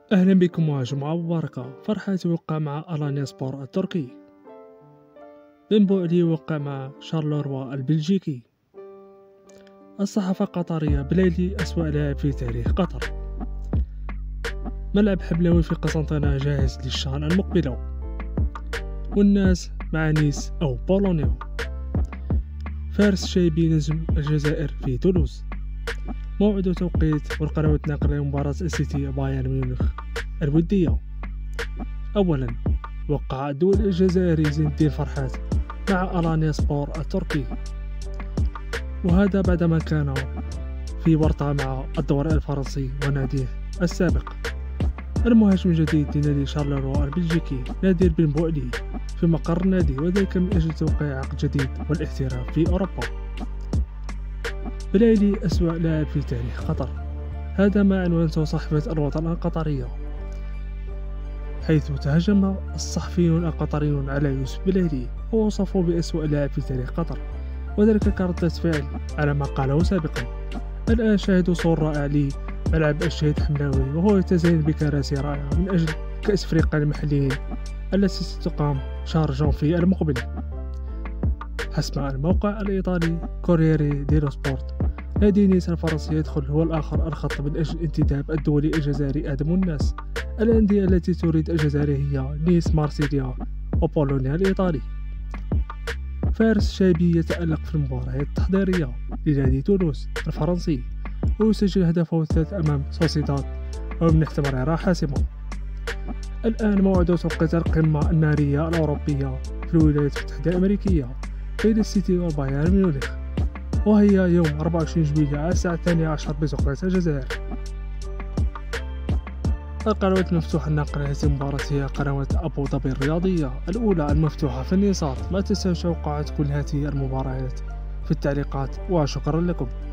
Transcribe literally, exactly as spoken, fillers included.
أهلا بكم وجمعة مباركة. فرحة توقع مع ألانيا سبور التركي. بن بوعلي وقع مع شارلوروا البلجيكي. الصحافة القطرية: بلايلي أسوأ لاعب في تاريخ قطر. ملعب حملاوي في قسنطينة جاهز للشان المقبلة. والناس مع نيس أو بولونيا. فارس شايبي نجم الجزائر في تولوز. موعد وتوقيت والقنوات ناقلة لمباراة السيتي بايرن ميونخ الودية. أولا، وقع الدولي الجزائري زين الدين فرحات مع ألانيا سبور التركي، وهذا بعدما كان في ورطة مع الدوري الفرنسي وناديه السابق. المهاجم الجديد لنادي شارلوروا البلجيكي نادر بن بوعلي في مقر النادي، وذلك من أجل توقيع عقد جديد والاحتراف في أوروبا. بلايلي أسوأ لاعب في تاريخ قطر، هذا ما عنوانته صحيفة الوطن القطرية، حيث تهجم الصحفيون القطريون على يوسف بلايلي ووصفوه بأسوأ لاعب في تاريخ قطر، وذلك كردة فعل على ما قاله سابقا. الآن شاهدوا صور رائع لملعب الشهيد حملاوي وهو يتزين بكراسي رائعة من أجل كأس أفريقيا المحليين التي ستقام شهر جانفي المقبل. حسب الموقع الإيطالي كورييري ديلو سبورت، نادي نيس الفرنسي يدخل هو الآخر الخط من أجل انتداب الدولي الجزائري آدم الناس. الأندية التي تريد الجزائر هي نيس، مارسيليا وبولونيا الإيطالي. فارس شايبي يتألق في المباريات التحضيرية لنادي تولوز الفرنسي ويسجل هدفه الثالث أمام سوسيداد ومن احتمال حاسمة. الآن موعد توقيت القمة النارية الأوروبية في الولايات المتحدة الأمريكية بين السيتي وبايرن ميونخ، وهي يوم أربعة وعشرين جويلية على الساعة الثانية عشر بتوقيت الجزائر. القنوات المفتوحة الناقلة لهذه المباراة هي قنوات أبو ظبي الرياضية الأولى المفتوحة في النصات. لا تنسوا توقعات كل هذه المباريات في التعليقات، وشكرا لكم.